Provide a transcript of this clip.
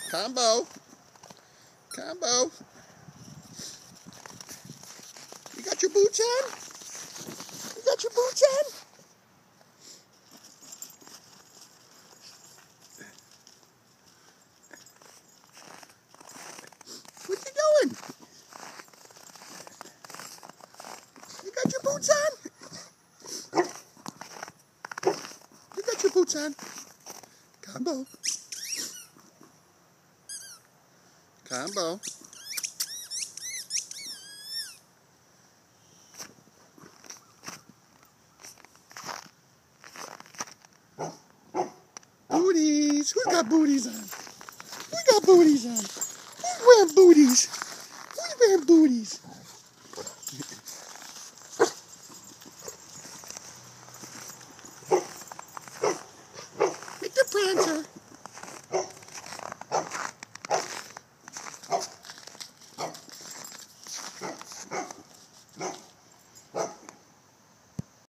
Combo. Combo. You got your boots on? You got your boots on? What you doing? You got your boots on? You got your boots on? Combo. Combo. Booties. Who's got booties on? Who got booties on? Who's wearing booties? Who's wearing booties?